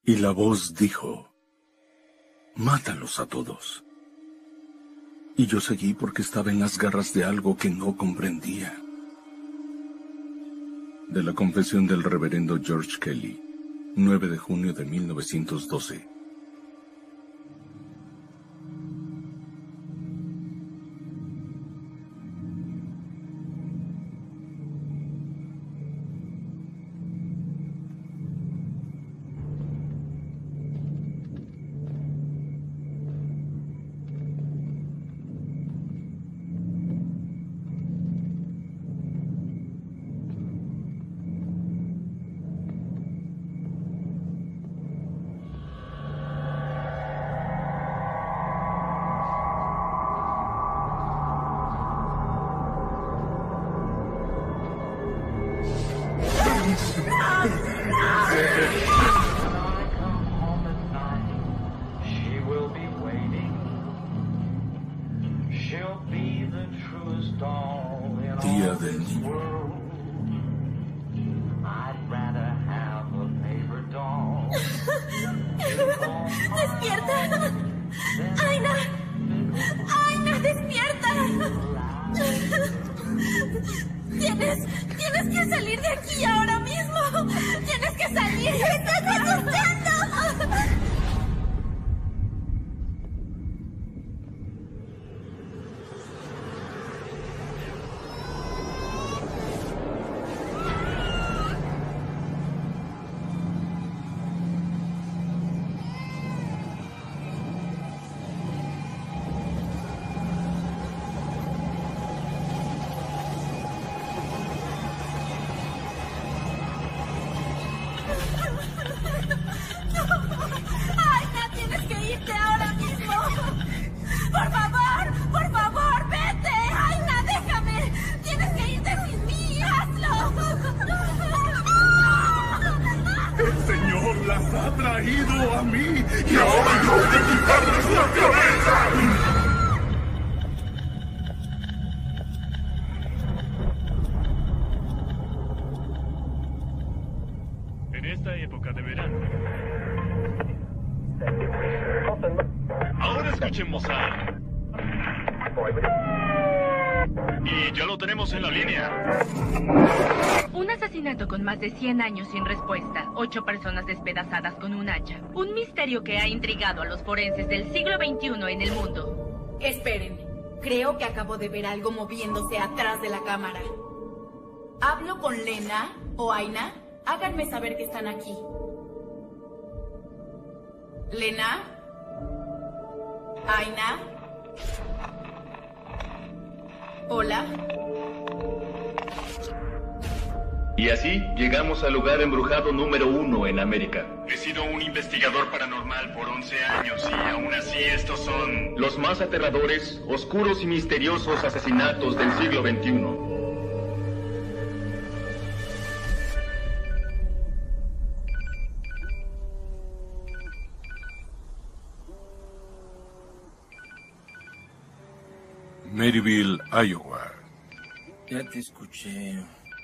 Y la voz dijo: mátalos a todos. Y yo seguí porque estaba en las garras de algo que no comprendía. De la confesión del reverendo George Kelly, 9 de junio de 1912. Día del niño. ¡Despierta! ¡Aina! ¡Aina, despierta! Tienes que salir de aquí ahora mismo. Tienes que salir. ¡Me estás asustando! ¡Por favor, vete! ¡Aina, déjame! ¡Tienes que irte sin mí! ¡Hazlo! El Señor las ha traído a mí y ahora yo he de quitarles la cabeza. En esta época de verano. Ahora escuchemos a... Y ya lo tenemos en la línea. Un asesinato con más de 100 años sin respuesta. 8 personas despedazadas con un hacha. Un misterio que ha intrigado a los forenses del siglo XXI en el mundo. Esperen. Creo que acabo de ver algo moviéndose atrás de la cámara. ¿Hablo con Lena o Aina? Háganme saber que están aquí. ¿Lena? ¿Aina? ¿Hola? Y así llegamos al lugar embrujado número 1 en América. He sido un investigador paranormal por 11 años y aún así estos son... Los más aterradores, oscuros y misteriosos asesinatos del siglo XXI. Maryville, Iowa. Ya te escuché.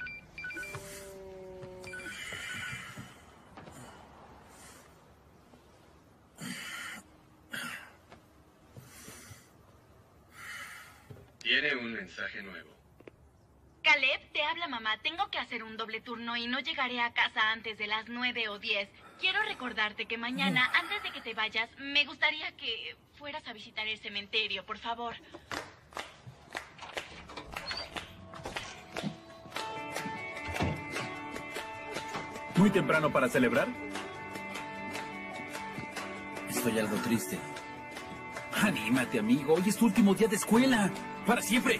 Tiene un mensaje nuevo. Caleb, te habla mamá. Tengo que hacer un doble turno y no llegaré a casa antes de las 9 o 10. Quiero recordarte que mañana, antes de que te vayas, me gustaría que fueras a visitar el cementerio, por favor. ¿Muy temprano para celebrar? Estoy algo triste. Anímate, amigo. Hoy es tu último día de escuela. ¡Para siempre!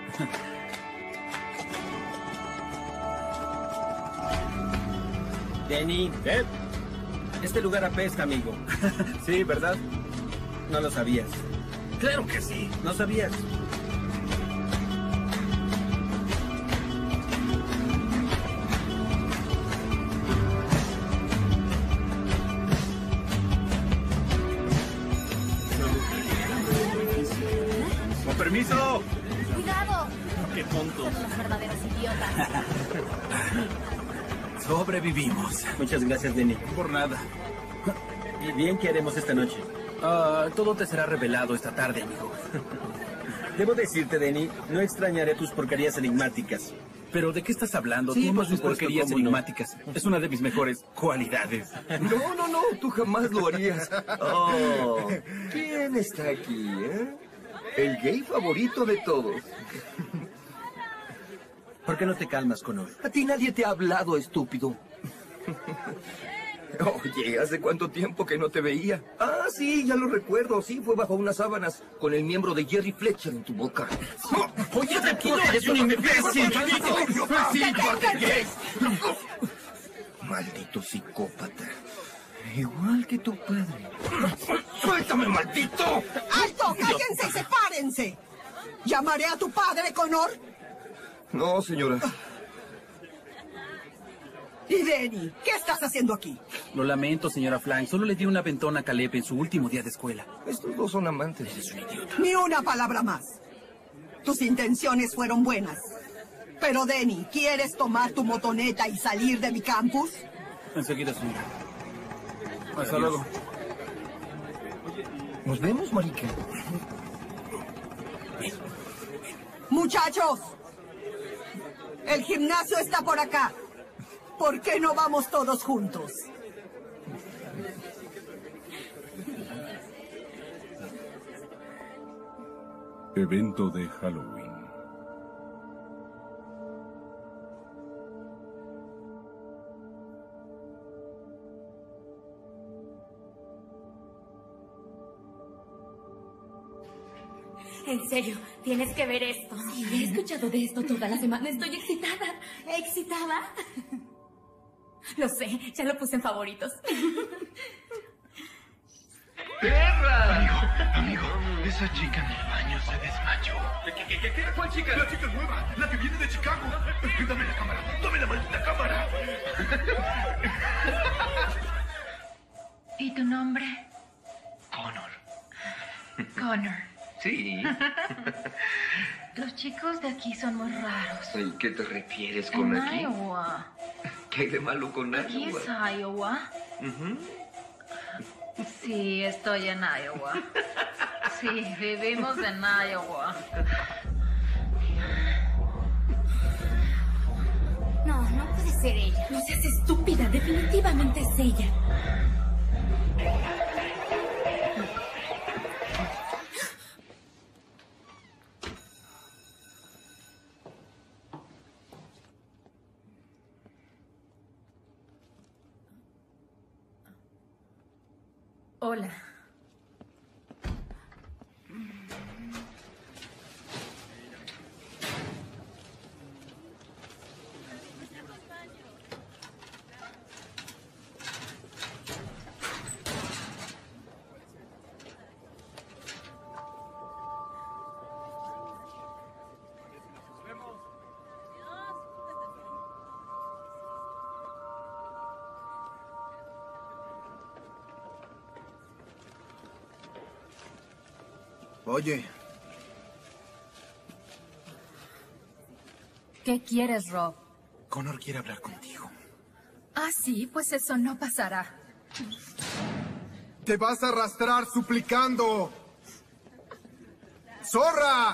Denny. ¿Qué? Este lugar apesta, amigo. Sí, ¿verdad? No lo sabías. Claro que sí. No sabías. ¡Con permiso! ¡Cuidado! ¡Qué tontos! Son unos verdaderos idiotas. Sobrevivimos. Muchas gracias, Denny. Por nada. ¿Y bien qué haremos esta noche? Todo te será revelado esta tarde, amigo. Debo decirte, Denny, no extrañaré tus porquerías enigmáticas. ¿Pero de qué estás hablando? Sí, Tú por amas mis supuesto, porquerías ¿cómo no? enigmáticas. Es una de mis mejores cualidades. No, tú jamás lo harías. Oh, ¿quién está aquí, El gay favorito de todos. ¿Por qué no te calmas, Connor? A ti nadie te ha hablado, estúpido. Oye, ¿hace cuánto tiempo que no te veía? Ah, sí, ya lo recuerdo. Sí, fue bajo unas sábanas con el miembro de Jerry Fletcher en tu boca. Oye, tranquilo, eres un imbécil. Maldito psicópata. Igual que tu padre. ¡Suéltame, maldito! ¡Alto! ¡Cállense y sepárense! ¿Llamaré a tu padre, Connor? No, señora. Y Denny, ¿qué estás haciendo aquí? Lo lamento, señora Flank. Solo le di una ventona a Caleb en su último día de escuela. Estos dos son amantes. Eres un idiota. Ni una palabra más. Tus intenciones fueron buenas. Pero, Denny, ¿quieres tomar tu motoneta y salir de mi campus? Enseguida, señora. Hasta luego. Nos vemos, marica. Muchachos, el gimnasio está por acá. ¿Por qué no vamos todos juntos? Evento de Halloween. En serio, tienes que ver esto. Sí, he escuchado de esto toda la semana. Estoy excitada. ¿Excitada? Lo sé, ya lo puse en favoritos. ¡Perra! Amigo, esa chica en el baño se desmayó. ¿Qué? ¿Cuál chica? La chica nueva, la que viene de Chicago. Dame la cámara, dame la maldita cámara. ¿Y tu nombre? Connor. Sí. Los chicos de aquí son muy raros. ¿Y qué te refieres con En aquí? Iowa. ¿Qué hay de malo con ¿Aquí Iowa? es Iowa? Sí, estoy en Iowa. Sí, vivimos en Iowa. No, no puede ser ella. No seas estúpida, definitivamente es ella. Hola. Oye. ¿Qué quieres, Rob? Connor quiere hablar contigo. Ah, sí, pues eso no pasará. ¡Te vas a arrastrar suplicando! ¡Zorra!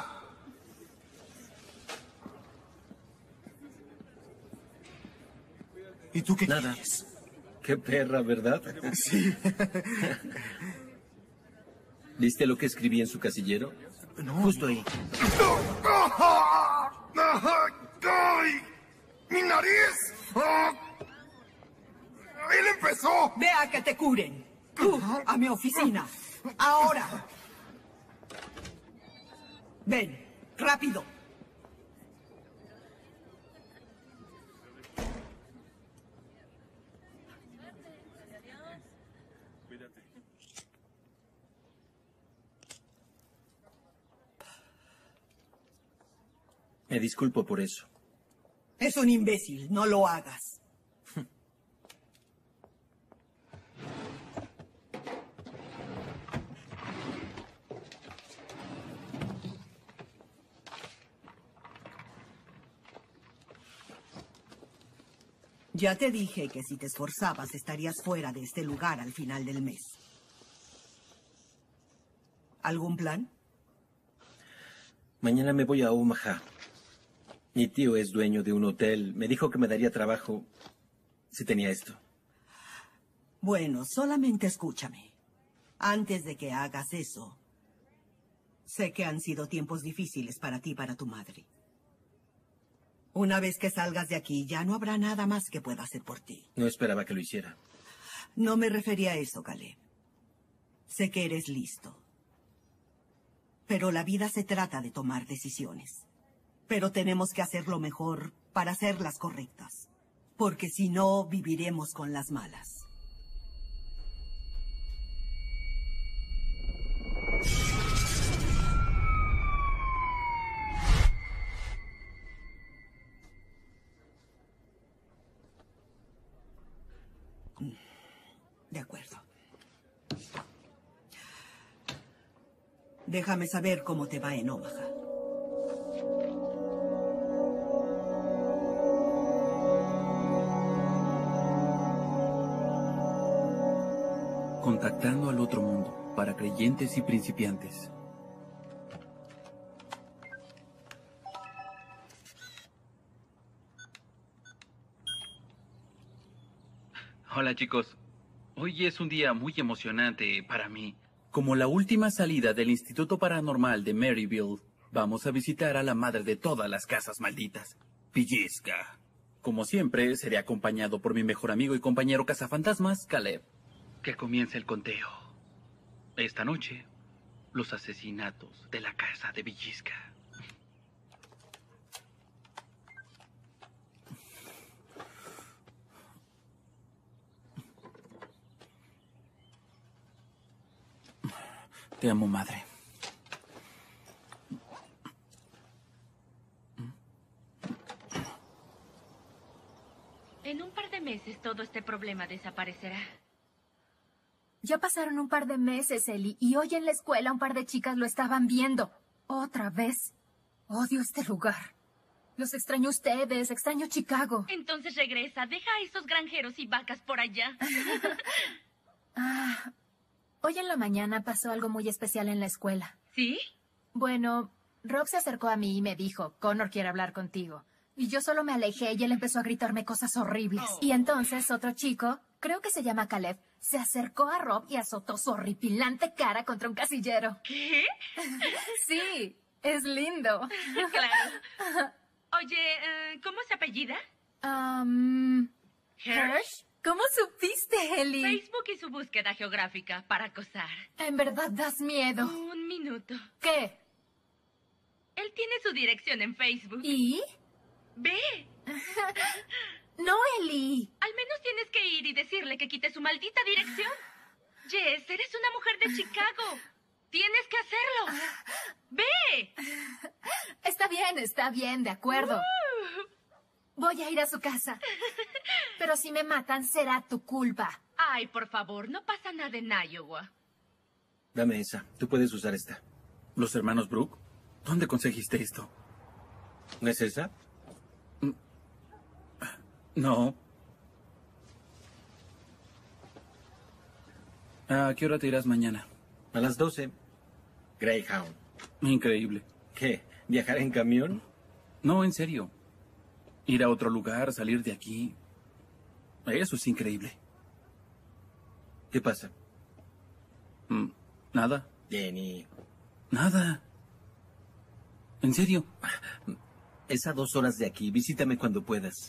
¿Y tú qué Nada. quieres? Qué perra, ¿verdad? Sí. ¿Viste lo que escribí en su casillero? No. Justo ahí. ¡Ay! ¡Mi nariz! ¡Él empezó! Ve a que te curen. Tú, a mi oficina. Ahora. Ven, rápido. Me disculpo por eso. Es un imbécil, no lo hagas. Ya te dije que si te esforzabas estarías fuera de este lugar al final del mes. ¿Algún plan? Mañana me voy a Omaha. Mi tío es dueño de un hotel. Me dijo que me daría trabajo si tenía esto. Bueno, solamente escúchame. Antes de que hagas eso, sé que han sido tiempos difíciles para ti y para tu madre. Una vez que salgas de aquí, ya no habrá nada más que pueda hacer por ti. No esperaba que lo hiciera. No me refería a eso, Caleb. Sé que eres listo. Pero la vida se trata de tomar decisiones. Pero tenemos que hacer lo mejor para hacerlas correctas. Porque si no, viviremos con las malas. De acuerdo. Déjame saber cómo te va en Omaha. Contactando al otro mundo, para creyentes y principiantes. Hola chicos, hoy es un día muy emocionante para mí. Como la última salida del Instituto Paranormal de Maryville, vamos a visitar a la madre de todas las casas malditas, Villisca. Como siempre, seré acompañado por mi mejor amigo y compañero cazafantasmas, Caleb. Que comience el conteo. Esta noche, los asesinatos de la casa de Villisca. Te amo, madre. En un par de meses todo este problema desaparecerá. Ya pasaron un par de meses, Ellie, y hoy en la escuela un par de chicas lo estaban viendo. Otra vez. Odio este lugar. Los extraño a ustedes, extraño Chicago. Entonces regresa, deja a esos granjeros y vacas por allá. Hoy en la mañana pasó algo muy especial en la escuela. ¿Sí? Bueno, Rob se acercó a mí y me dijo, Connor quiere hablar contigo. Y yo solo me alejé y él empezó a gritarme cosas horribles. Y entonces otro chico, creo que se llama Caleb, se acercó a Rob y azotó su horripilante cara contra un casillero. ¿Qué? Sí, es lindo. Claro. Oye, ¿cómo se apellida? ¿Hirsch? ¿Cómo supiste, Ellie? Facebook y su búsqueda geográfica para acosar. En verdad das miedo. Un minuto. ¿Qué? Él tiene su dirección en Facebook. ¿Y? ¡Ve! No, Ellie. Al menos tienes que ir y decirle que quite su maldita dirección. Jess, eres una mujer de Chicago. Tienes que hacerlo. ¡Ve! Está bien, de acuerdo. Voy a ir a su casa. Pero si me matan, será tu culpa. Ay, por favor, no pasa nada en Iowa. Dame esa. Tú puedes usar esta. ¿Los hermanos Brooke? ¿Dónde conseguiste esto? ¿No es esa? No. ¿A qué hora te irás mañana? A las 12. Greyhound. Increíble. ¿Qué? ¿Viajar en camión? No, en serio. Ir a otro lugar, salir de aquí. Eso es increíble. ¿Qué pasa? Nada. Jenny. Nada. En serio. Es a 2 horas de aquí. Visítame cuando puedas.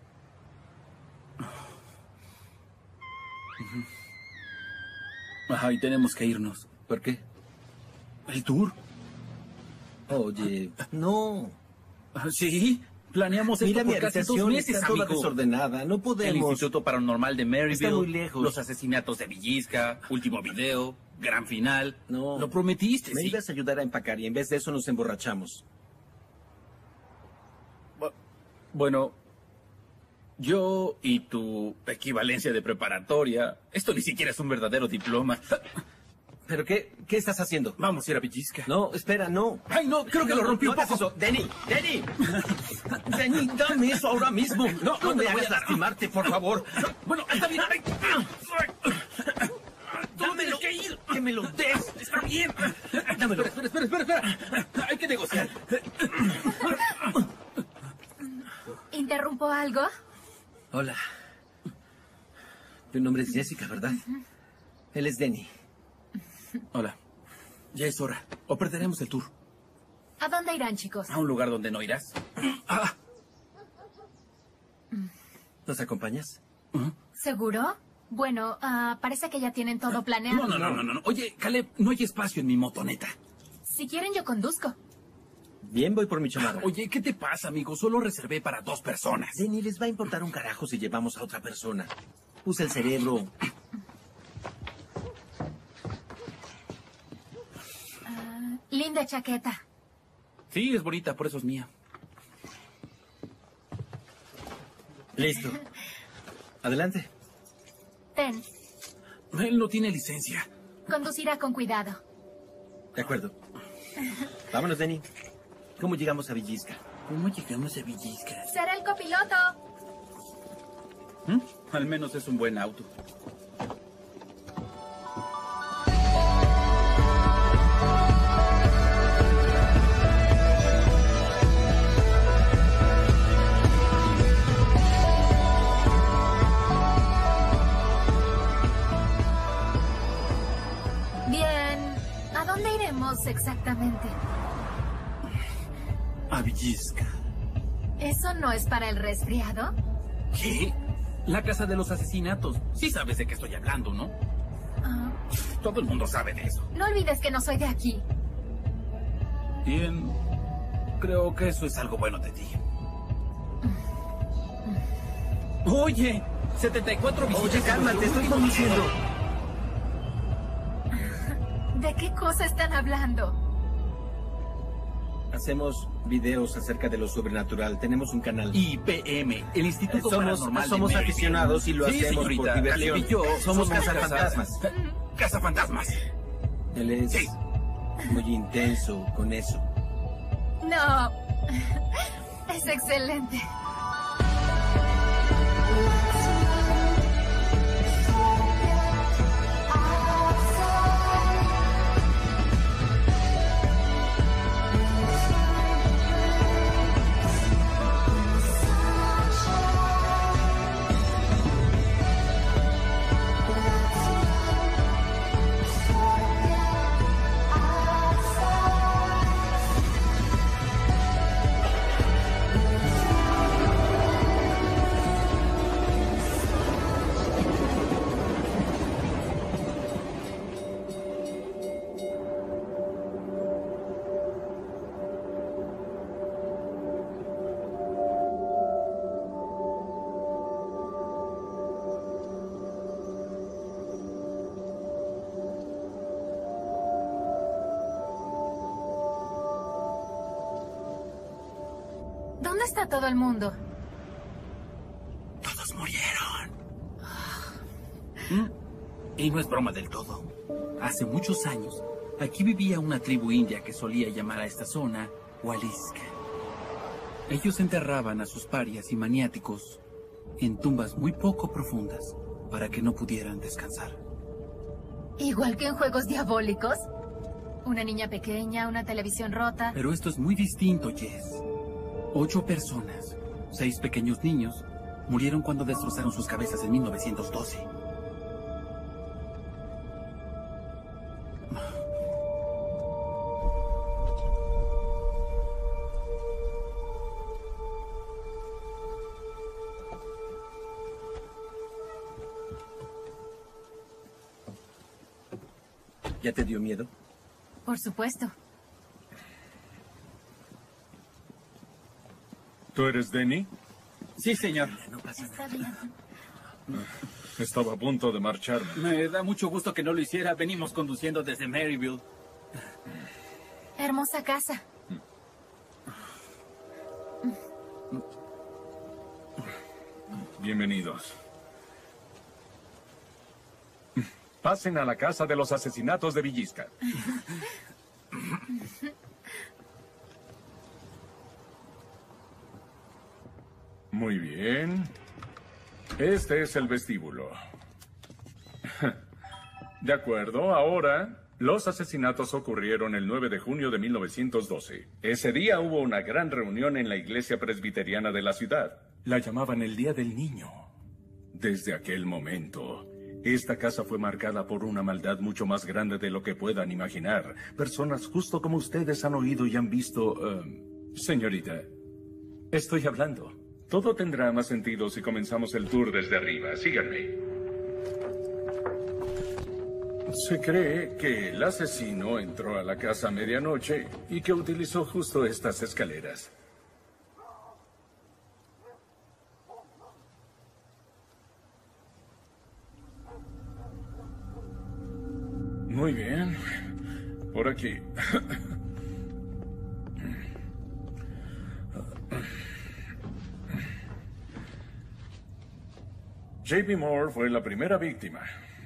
Ay, tenemos que irnos. ¿Por qué? ¿El tour? Oye, no. ¿Sí? Planeamos esto Mira, por mi casi 2 habitación meses, está toda amigo. desordenada. No podemos. El Instituto Paranormal de Maryville. Está muy lejos. Los asesinatos de Villisca. Último video. Gran final. No. Lo prometiste, Me sí. ibas a ayudar a empacar y en vez de eso nos emborrachamos. Bueno, yo y tu equivalencia de preparatoria... Esto ni siquiera es un verdadero diploma. ¿Pero qué estás haciendo? Vamos a ir a Villisca. No, espera, no. ¡Ay, no! Creo que lo rompí un hagas poco. eso. ¡Denny! ¡Denny! ¡Denny, dame eso ahora mismo! No me hagas lastimarte, por favor. Bueno, está bien. Ay. ¡Dámelo! ¡Que me lo des! Está bien. ¡Dámelo! Espera. Hay que negociar. ¿Interrumpo algo? Hola. Tu nombre es Jessica, ¿verdad? Él es Denny. Hola. Ya es hora. O perderemos el tour. ¿A dónde irán, chicos? ¿A un lugar donde no irás? ¿Nos acompañas? ¿Seguro? Bueno, parece que ya tienen todo planeado. No. Oye, Caleb, no hay espacio en mi motoneta. Si quieren, yo conduzco. Bien, voy por mi chamarra. Oye, ¿qué te pasa, amigo? Solo reservé para 2 personas. Denny, les va a importar un carajo si llevamos a otra persona. Usa el cerebro. Linda chaqueta. Sí, es bonita, por eso es mía. Listo. Adelante. Ten. Él no tiene licencia. Conducirá con cuidado. De acuerdo. Vámonos, Denny. ¿Cómo llegamos a Villisca? ¿Cómo llegamos a Villisca? Será el copiloto. Al menos es un buen auto. Bien. ¿A dónde iremos exactamente? A Villisca. ¿Eso no es para el resfriado? ¿Qué? La casa de los asesinatos. Sí sabes de qué estoy hablando, ¿no? Todo el mundo sabe de eso. No olvides que no soy de aquí. Bien. Creo que eso es algo bueno de ti. Oye, 74 visitas. Oye, cálmate, estoy conduciendo. ¿De qué cosa están hablando? Hacemos videos acerca de lo sobrenatural. Tenemos un canal. IPM, el Instituto Paranormal Somos de Maryville. aficionados y lo Sí, hacemos señorita, por diversión. Caleb y yo somos cazafantasmas. Cazafantasmas. Él es muy intenso con eso. No. Es excelente. ¿Dónde está todo el mundo? Todos murieron. Y no es broma del todo. Hace muchos años, aquí vivía una tribu india que solía llamar a esta zona Waliska. Ellos enterraban a sus parias y maniáticos en tumbas muy poco profundas para que no pudieran descansar. Igual que en Juegos Diabólicos. Una niña pequeña, una televisión rota. Pero esto es muy distinto, Jess. 8 personas, 6 pequeños niños, murieron cuando destrozaron sus cabezas en 1912. ¿Ya te dio miedo? Por supuesto. ¿Tú eres Denny? Sí, señor. No pasa Está nada. bien. Estaba a punto de marcharme. Me da mucho gusto que no lo hiciera. Venimos conduciendo desde Maryville. Hermosa casa. Bienvenidos. Pasen a la casa de los asesinatos de Villisca. Muy bien. Este es el vestíbulo. De acuerdo, ahora... Los asesinatos ocurrieron el 9 de junio de 1912. Ese día hubo una gran reunión en la iglesia presbiteriana de la ciudad. La llamaban el Día del Niño. Desde aquel momento, esta casa fue marcada por una maldad mucho más grande de lo que puedan imaginar. Personas justo como ustedes han oído y han visto... señorita, estoy hablando. Todo tendrá más sentido si comenzamos el tour desde arriba. Síganme. Se cree que el asesino entró a la casa a medianoche y que utilizó justo estas escaleras. Muy bien. Por aquí. J.B. Moore fue la primera víctima.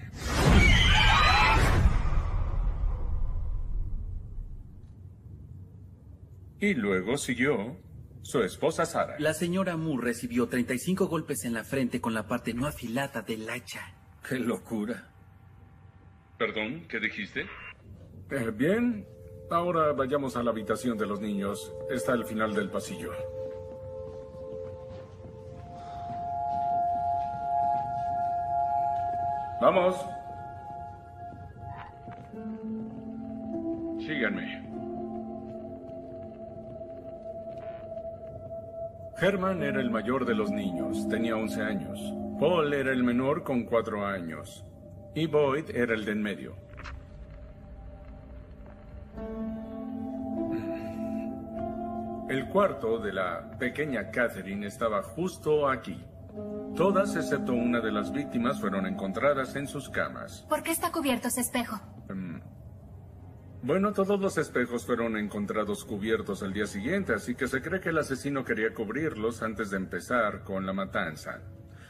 Y luego siguió su esposa Sara. La señora Moore recibió 35 golpes en la frente con la parte no afilada del hacha. ¡Qué locura! Perdón, ¿qué dijiste? Bien, ahora vayamos a la habitación de los niños. Está al final del pasillo. ¡Vamos! Síganme. Herman era el mayor de los niños, tenía 11 años. Paul era el menor con 4 años. Y Boyd era el de en medio. El cuarto de la pequeña Catherine estaba justo aquí. Todas, excepto una de las víctimas, fueron encontradas en sus camas. ¿Por qué está cubierto ese espejo? Bueno, todos los espejos fueron encontrados cubiertos al día siguiente, así que se cree que el asesino quería cubrirlos antes de empezar con la matanza.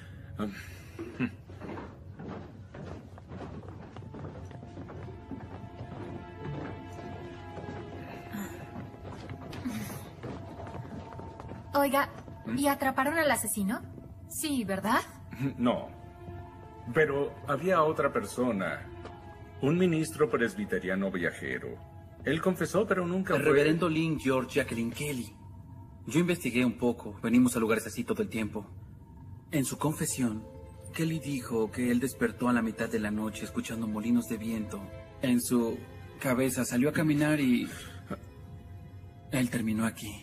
Oiga, ¿y atraparon al asesino? Sí, ¿verdad? No. Pero había otra persona. Un ministro presbiteriano viajero. Él confesó, pero nunca El reverendo Lynn George Jacqueline Kelly. Yo investigué un poco. Venimos a lugares así todo el tiempo. En su confesión, Kelly dijo que él despertó a la mitad de la noche escuchando molinos de viento. En su cabeza salió a caminar y... él terminó aquí.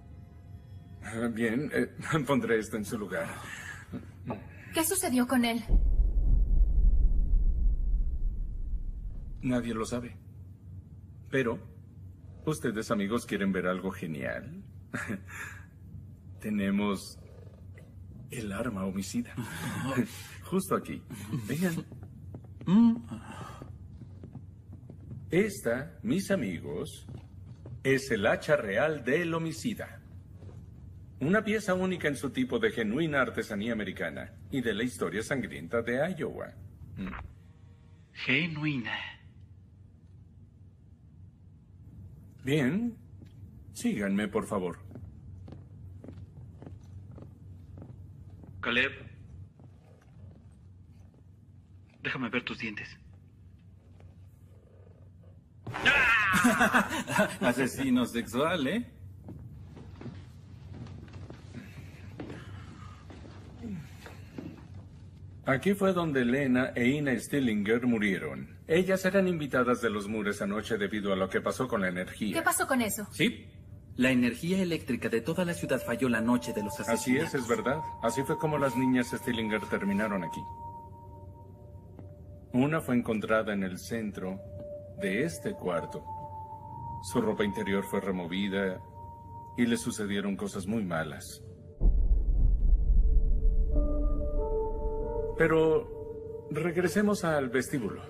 Bien, pondré esto en su lugar. ¿Qué sucedió con él? Nadie lo sabe. Pero, ¿ustedes, amigos, quieren ver algo genial? Tenemos el arma homicida. Justo aquí. Vean. Esta, mis amigos, es el hacha real del homicida. Una pieza única en su tipo de genuina artesanía americana y de la historia sangrienta de Iowa. Genuina. Bien. Síganme, por favor. Caleb. Déjame ver tus dientes. Asesino sexual, ¿eh? Aquí fue donde Lena e Ina Stillinger murieron. Ellas eran invitadas de los Moore esa noche debido a lo que pasó con la energía. ¿Qué pasó con eso? Sí. La energía eléctrica de toda la ciudad falló la noche de los asesinatos. Así es verdad. Así fue como las niñas Stillinger terminaron aquí. Una fue encontrada en el centro de este cuarto. Su ropa interior fue removida y le sucedieron cosas muy malas. Pero regresemos al vestíbulo.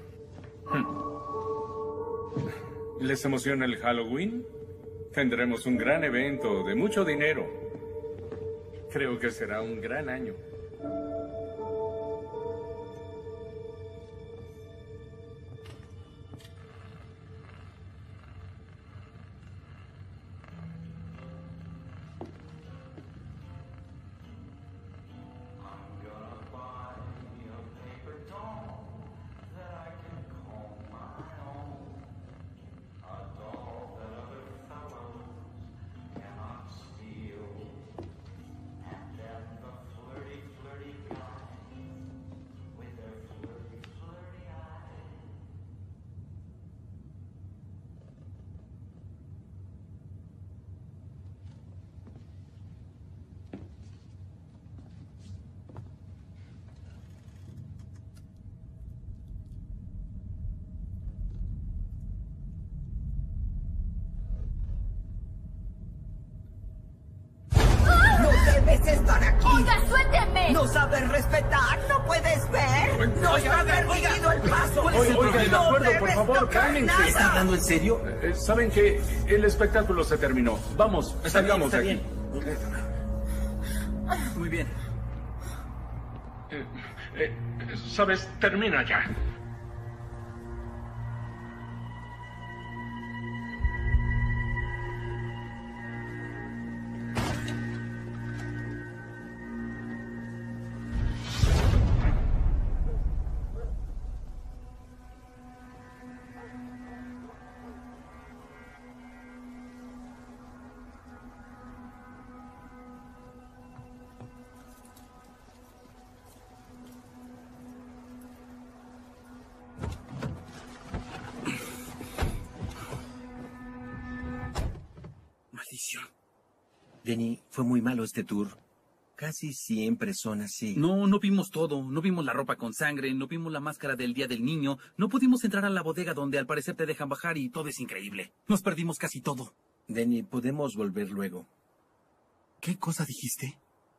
¿Les emociona el Halloween? Tendremos un gran evento de mucho dinero. Creo que será un gran año. aquí. ¡Oiga, suélteme! No sabes respetar, no puedes ver. No está permitido el paso. Oiga, de No acuerdo, por debes favor, tocar cálmense. nada. ¿Está hablando en serio? ¿Saben que el espectáculo se terminó? Vamos, salgamos de aquí. Muy bien. ¿Sabes? Termina ya. Maldición. Denny, fue muy malo este tour. Casi siempre son así. No vimos todo. No vimos la ropa con sangre, no vimos la máscara del Día del Niño, no pudimos entrar a la bodega donde al parecer te dejan bajar y todo es increíble. Nos perdimos casi todo. Denny, podemos volver luego. ¿Qué cosa dijiste?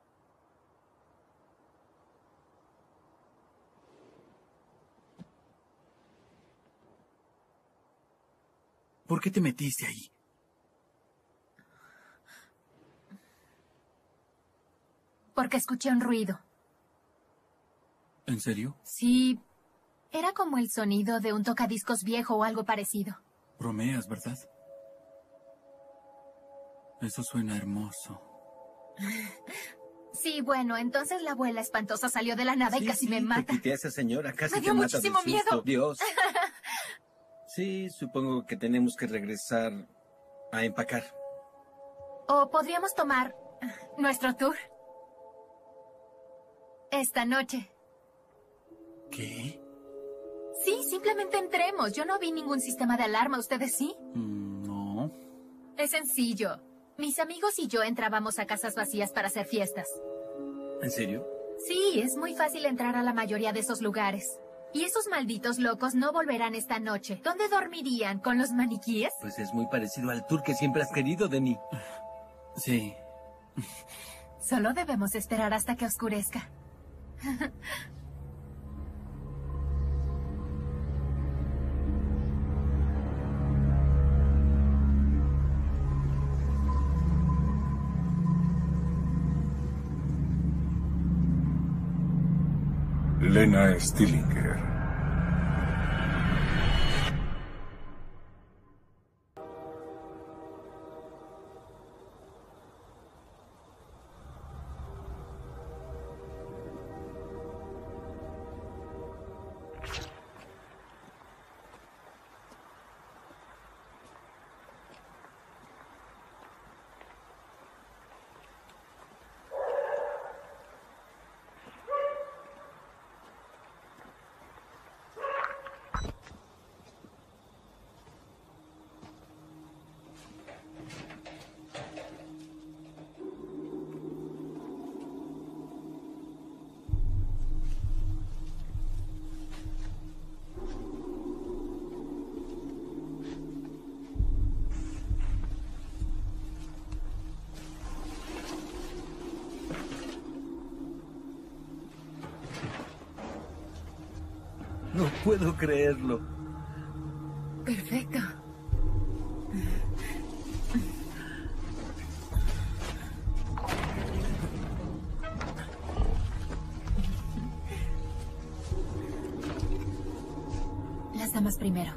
¿Por qué te metiste ahí? Porque escuché un ruido. ¿En serio? Sí, era como el sonido de un tocadiscos viejo o algo parecido. Bromeas, ¿verdad? Eso suena hermoso. Sí, bueno, entonces la abuela espantosa salió de la nada y casi me mata. Te quité a esa señora, casi Me te dio mata de muchísimo susto. miedo. Dios. Sí, supongo que tenemos que regresar a empacar. O podríamos tomar nuestro tour esta noche. ¿Qué? Sí, simplemente entremos. Yo no vi ningún sistema de alarma. ¿Ustedes sí? No. Es sencillo. Mis amigos y yo entrábamos a casas vacías para hacer fiestas. ¿En serio? Sí, es muy fácil entrar a la mayoría de esos lugares. Y esos malditos locos no volverán esta noche. ¿Dónde dormirían? ¿Con los maniquíes? Pues es muy parecido al tour que siempre has querido, Denny. Sí. Solo debemos esperar hasta que oscurezca. Lena Stillinger. No puedo creerlo. Perfecto. Las damas primero.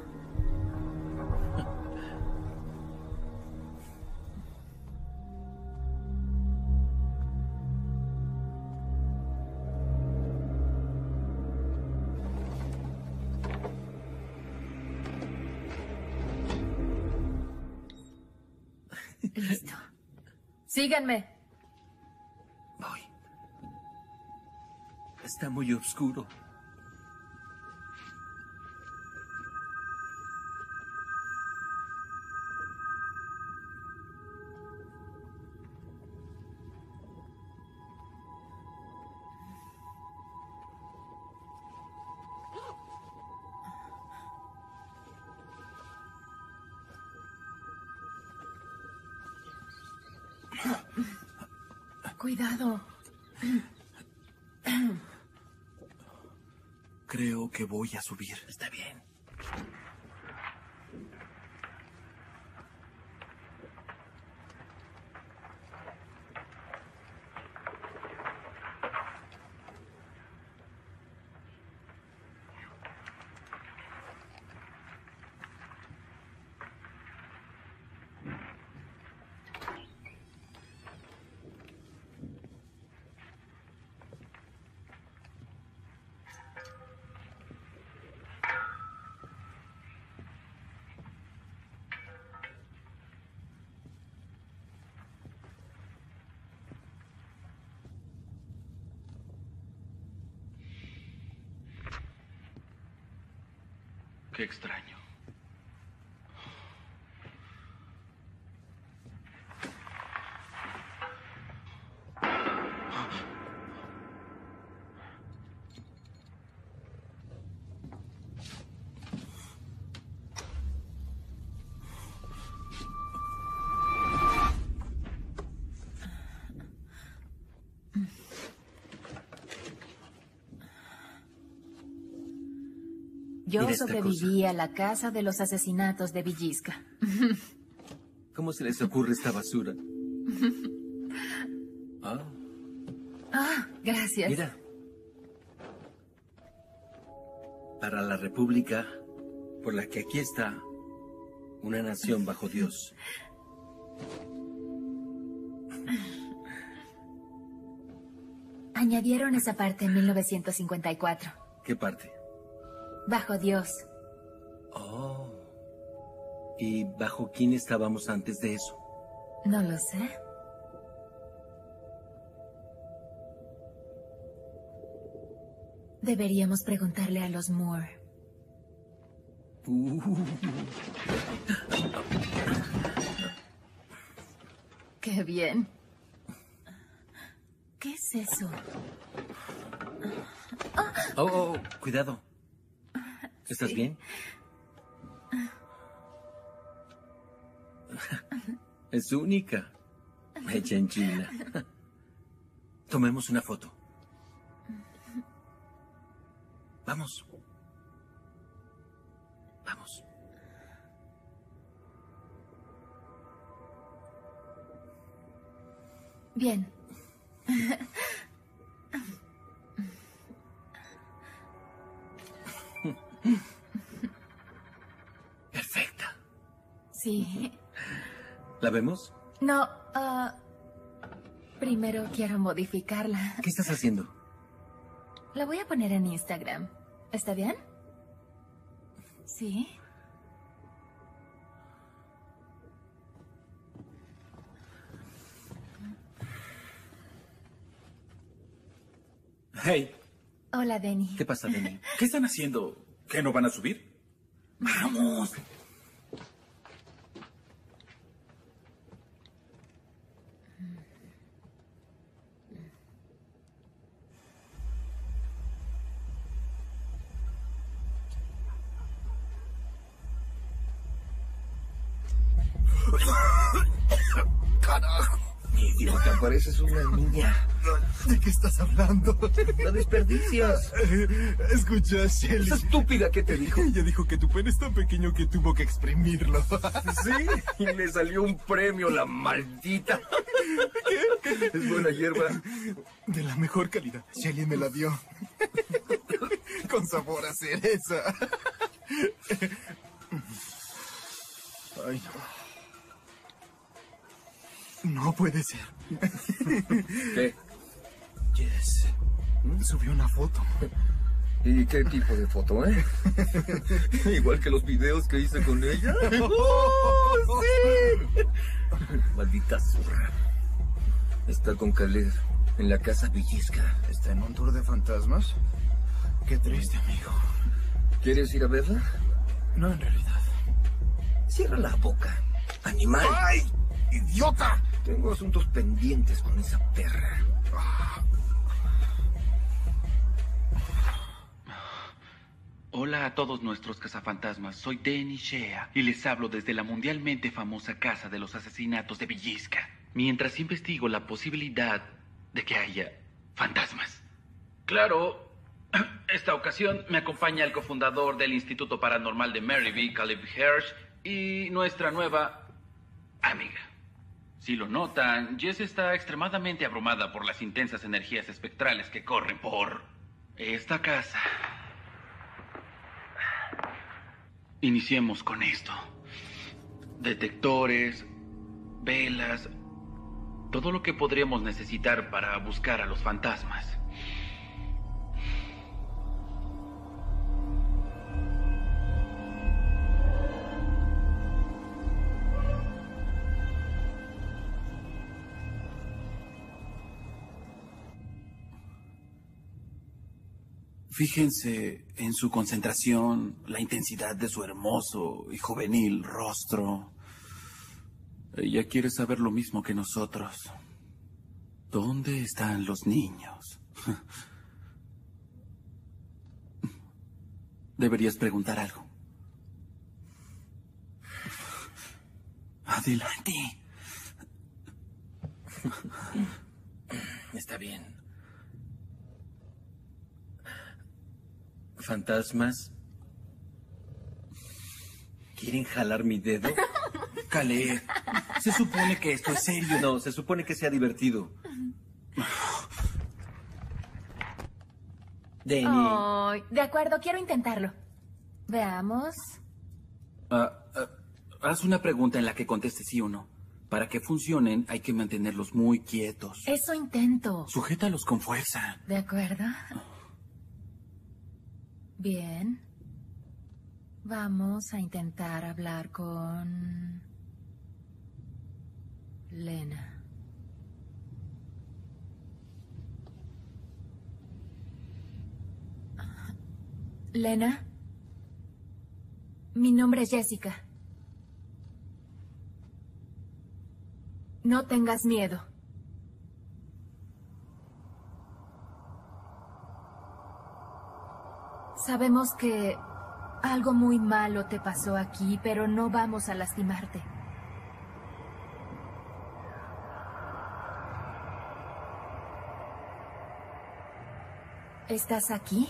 Listo. Síganme. Voy. Está muy oscuro. Cuidado. Creo que voy a subir. Está bien. Qué extraño. Yo sobreviví a la casa de los asesinatos de Villisca. ¿Cómo se les ocurre esta basura? Gracias. Mira. Para la República por la que aquí está, una nación bajo Dios. Añadieron esa parte en 1954. ¿Qué parte? Bajo Dios. Oh. ¿Y bajo quién estábamos antes de eso? No lo sé. Deberíamos preguntarle a los Moore. Qué bien. ¿Qué es eso? Cuidado. ¿Estás bien? Es única. Hecha en China. Tomemos una foto. Vamos. Vamos. Bien. Perfecta. Sí. ¿La vemos? No, primero quiero modificarla. ¿Qué estás haciendo? La voy a poner en Instagram. ¿Está bien? Sí. Hey. Hola, Denny. ¿Qué pasa, Denny? ¿Qué están haciendo? ¿Qué, no van a subir? ¡Vamos! ¡Carajo! Idiota, pareces una niña. ¿De qué estás hablando? ¡La desperdicias! Escucha, Shelly. Esa estúpida, ¿qué te dijo? Ella dijo que tu pene es tan pequeño que tuvo que exprimirlo. Sí, y le salió un premio, la maldita. ¿Qué? Es buena hierba. De la mejor calidad. Shelly me la dio. Con sabor a cereza. Ay, no. No puede ser. ¿Qué? Yes. Subió una foto. ¿Y qué tipo de foto, Igual que los videos que hice con ella. ¡Oh, sí! Maldita zurra. Está con Caleb en la casa Villisca. ¿Está en un tour de fantasmas? Qué triste, amigo. ¿Quieres ir a verla? No, en realidad. Cierra la boca, animal. ¡Ay! ¡Idiota! Tengo asuntos pendientes con esa perra. Hola a todos nuestros cazafantasmas. Soy Denny Shea y les hablo desde la mundialmente famosa casa de los asesinatos de Villisca. Mientras investigo la posibilidad de que haya fantasmas. Claro, esta ocasión me acompaña el cofundador del Instituto Paranormal de Maryville, Caleb Hirsch, y nuestra nueva amiga. Si lo notan, Jess está extremadamente abrumada por las intensas energías espectrales que corren por esta casa. Iniciemos con esto. Detectores, velas, todo lo que podríamos necesitar para buscar a los fantasmas. Fíjense en su concentración, la intensidad de su hermoso y juvenil rostro. Ella quiere saber lo mismo que nosotros. ¿Dónde están los niños? Deberías preguntar algo. Adelante. Está bien. ¿Fantasmas? ¿Quieren jalar mi dedo? Caleb, se supone que esto es serio. No, se supone que sea divertido. Danny. Oh, de acuerdo, quiero intentarlo. Veamos. Haz una pregunta en la que conteste sí o no. Para que funcionen, hay que mantenerlos muy quietos. Eso intento. Sujétalos con fuerza. De acuerdo. Bien. Vamos a intentar hablar con Lena. Lena, mi nombre es Jessica. No tengas miedo. Sabemos que algo muy malo te pasó aquí, pero no vamos a lastimarte. ¿Estás aquí?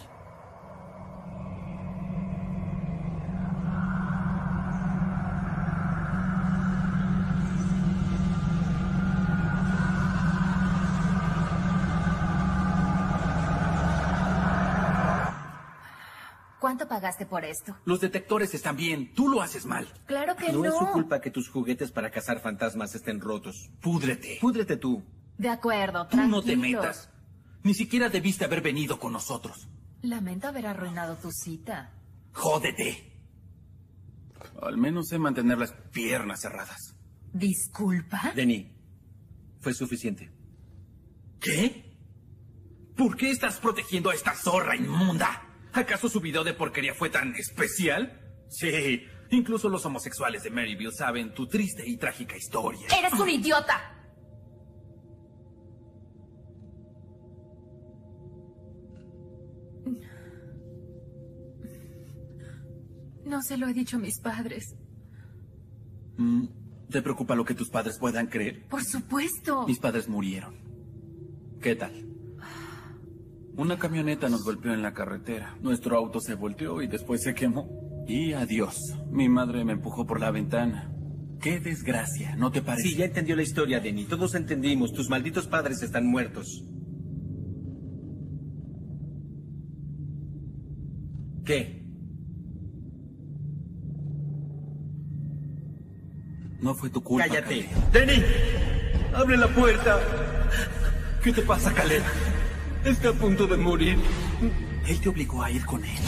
¿Cuánto pagaste por esto? Los detectores están bien. Tú lo haces mal. Claro que no. No es su culpa que tus juguetes para cazar fantasmas estén rotos. Púdrete. Púdrete tú. De acuerdo, Tú tranquilo. no te metas. Ni siquiera debiste haber venido con nosotros. Lamento haber arruinado tu cita. Jódete. Al menos sé mantener las piernas cerradas. ¿Disculpa? Danny, fue suficiente. ¿Qué? ¿Por qué estás protegiendo a esta zorra inmunda? ¿Acaso su video de porquería fue tan especial? Sí, incluso los homosexuales de Maryville saben tu triste y trágica historia. ¡Eres un idiota! No se lo he dicho a mis padres. ¿Te preocupa lo que tus padres puedan creer? Por supuesto. Mis padres murieron. ¿Qué tal? Una camioneta nos golpeó en la carretera. Nuestro auto se volteó y después se quemó. Y adiós. Mi madre me empujó por la ventana. ¡Qué desgracia! ¿No te parece? Sí, ya entendió la historia, Danny. Todos entendimos. Tus malditos padres están muertos. ¿Qué? No fue tu culpa. ¡Cállate! Caleb. ¡Danny! ¡Abre la puerta! ¿Qué te pasa, Caleb? Está a punto de morir. Él te obligó a ir con él.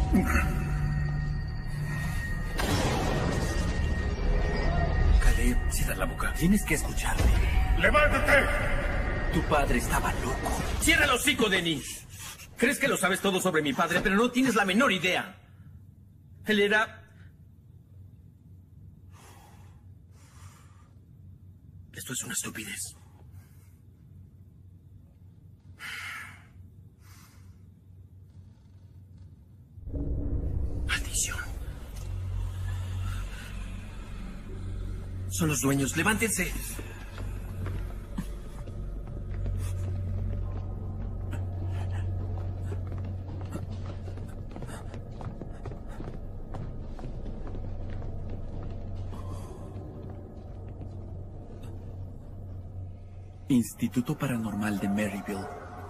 Caleb, cierra la boca. Tienes que escucharme. ¡Levántate! Tu padre estaba loco. ¡Cierra el hocico, Danny! Crees que lo sabes todo sobre mi padre, pero no tienes la menor idea. Él era... Esto es una estupidez. Maldición. Son los dueños. ¡Levántense! Instituto Paranormal de Maryville.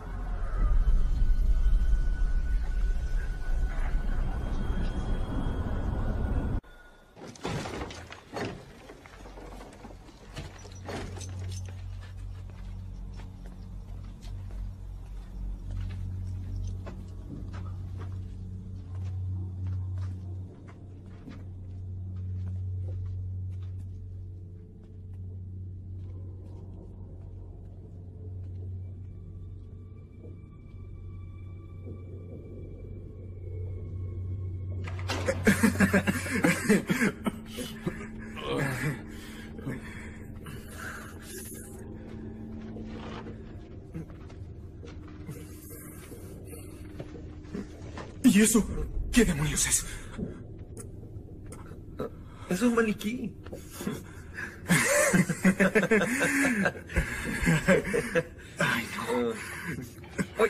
¿Y eso? ¿Qué demonios es? Es un maniquí. Ay, no. Ay.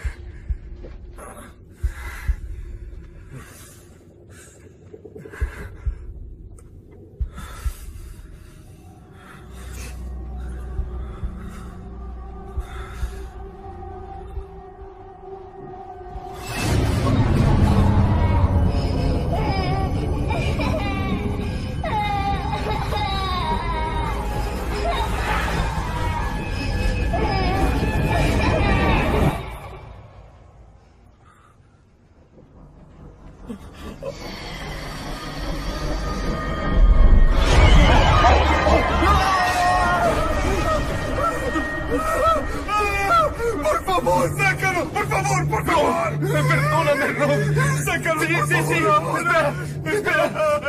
¡Por favor, sácalo! ¡Por favor, por favor! ¡Perdóname, Rob! ¡Sácalo, Sí, por sí, sí. favor! Espera.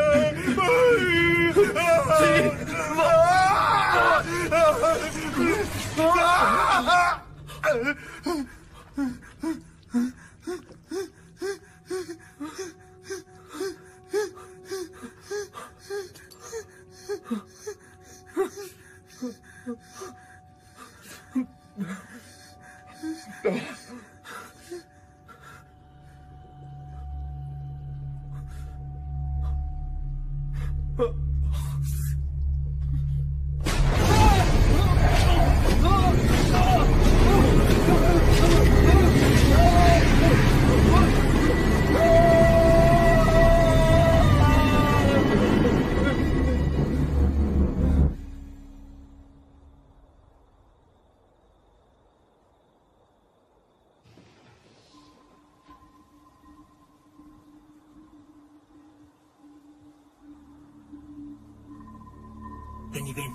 Ven y ven.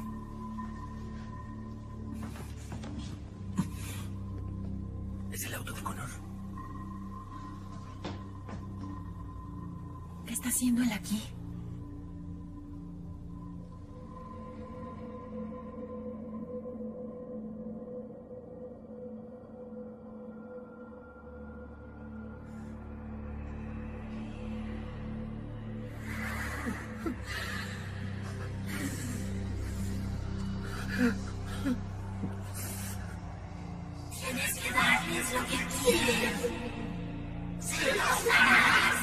Es el auto de Connor. ¿Qué está haciendo él aquí? Tienes que darles lo que quieren. ¡Se los darás!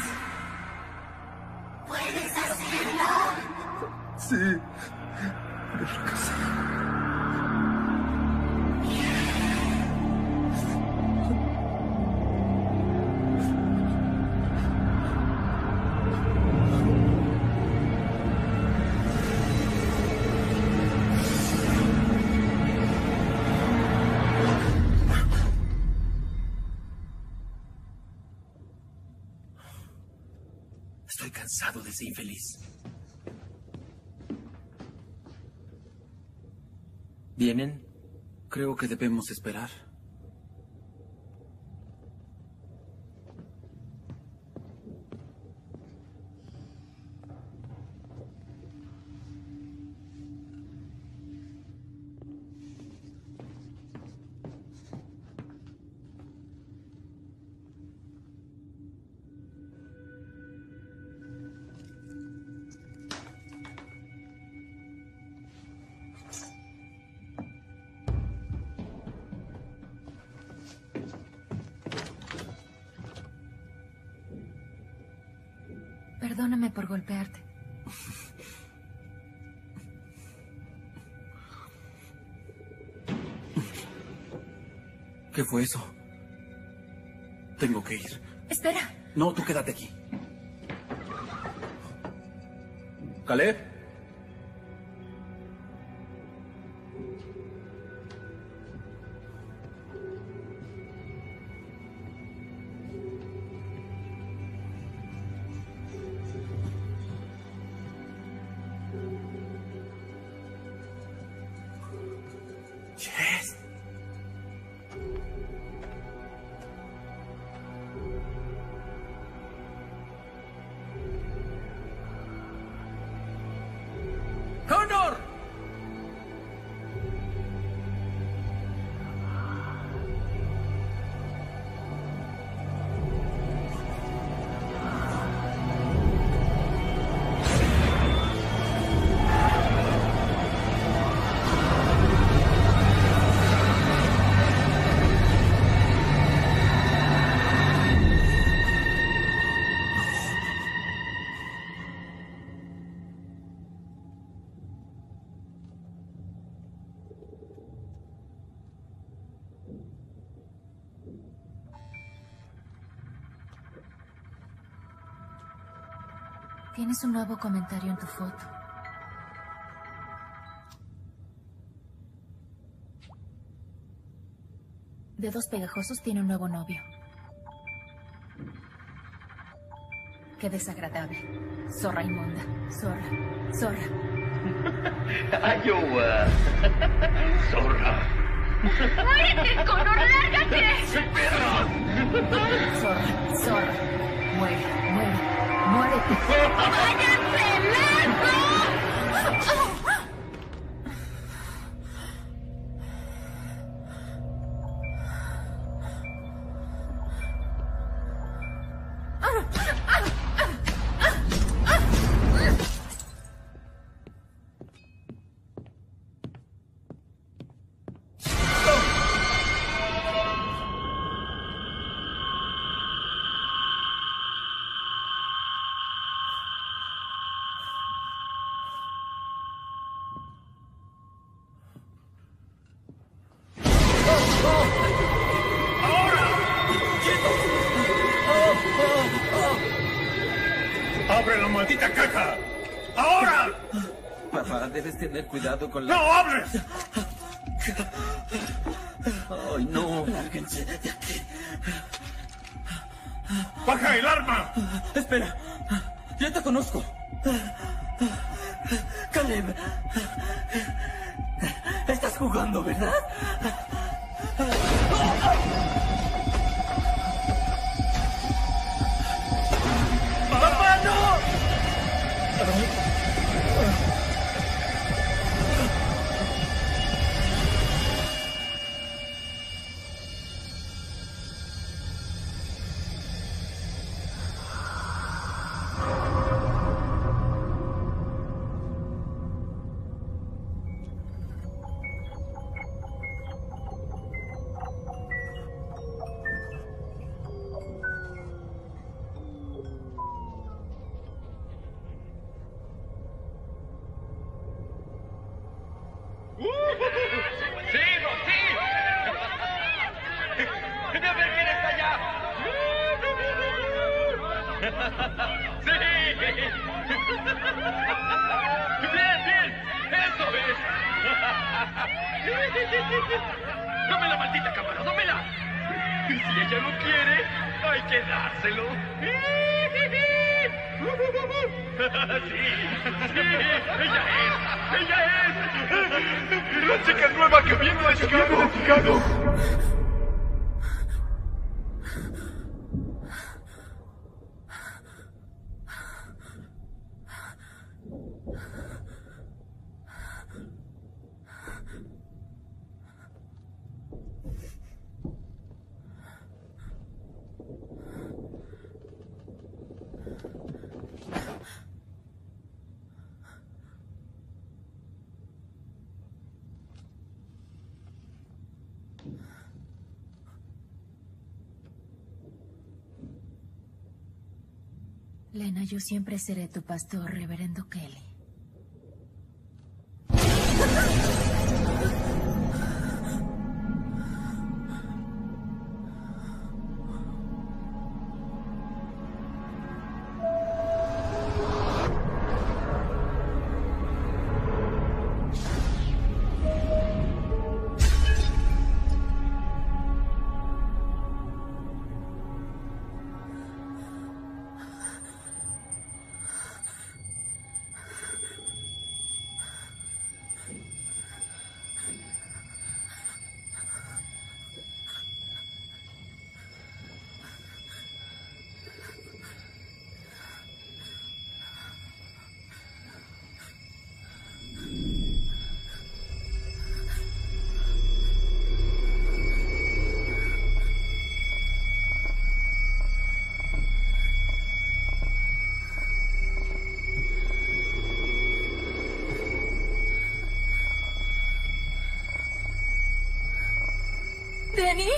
¿Puedes hacerlo? Sí. Estoy cansado de ser infeliz. ¿Vienen? Creo que debemos esperar. Perdóname por golpearte. ¿Qué fue eso? Tengo que ir. Espera. No, tú quédate aquí. ¿Caleb? Yes. ¡Connor! Tienes un nuevo comentario en tu foto. Dedos pegajosos tiene un nuevo novio. Qué desagradable. Zorra inmunda. Zorra. Zorra. Iowa. Zorra. ¡Muérete, Connor! ¡Lárgate! ¡Sí, perra! Zorra. Zorra. Muere. Muere. ¡Muérete! ¡Váyanse lejos! ¡Abre la maldita caja! ¡Ahora! Papá, debes tener cuidado con la... ¡No hables! ¡Ay, no! Lárguense de aquí. ¡Baja el arma! Espera. Ya te conozco. Caleb. Estás jugando, ¿verdad? ¡Papá, no! ¡Dame la maldita cámara! ¡Dámela! Y si ella no quiere, hay que dárselo. Sí, ella es. La chica nueva que viene de Chicago. Lena, yo siempre seré tu pastor, reverendo Kelly. ¿Denny?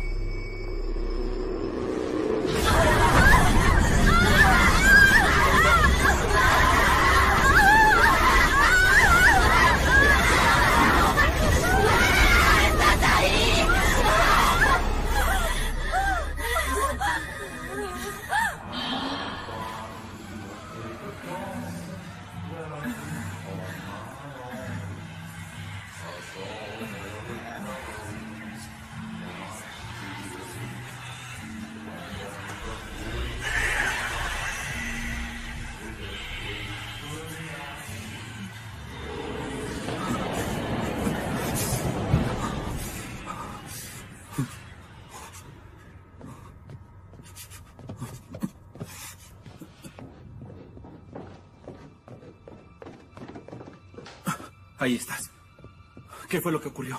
Ahí estás. ¿Qué fue lo que ocurrió?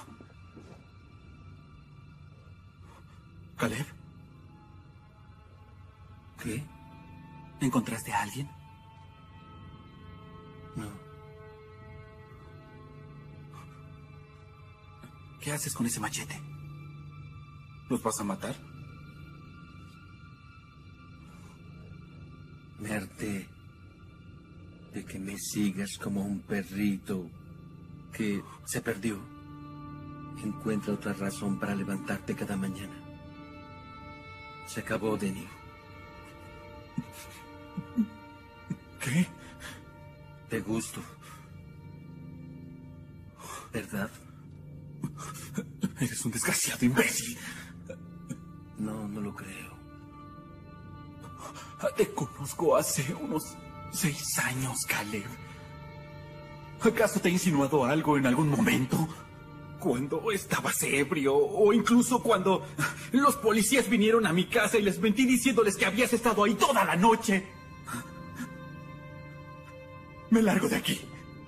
¿Caleb? ¿Qué? ¿Encontraste a alguien? No. ¿Qué haces con ese machete? ¿Los vas a matar? Me harté de que me sigas como un perrito que se perdió. Encuentra otra razón para levantarte cada mañana. Se acabó, Denny. ¿Qué? Te gusto. ¿Verdad? Eres un desgraciado imbécil. No, no lo creo. Te conozco hace unos 6 años, Caleb. ¿Acaso te he insinuado algo en algún momento? Cuando estabas ebrio, o incluso cuando los policías vinieron a mi casa y les mentí diciéndoles que habías estado ahí toda la noche. Me largo de aquí.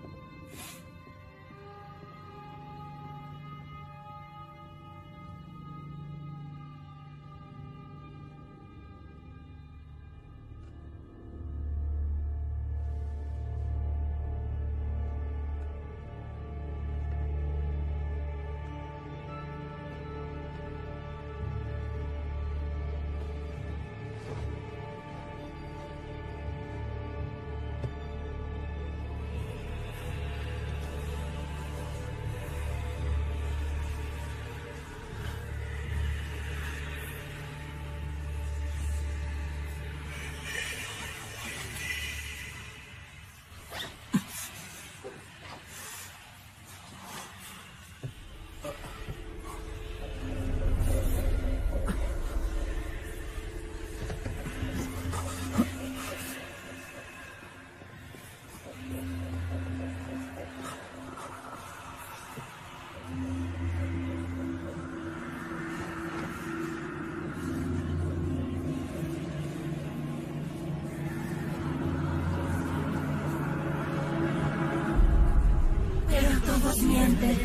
Mienten.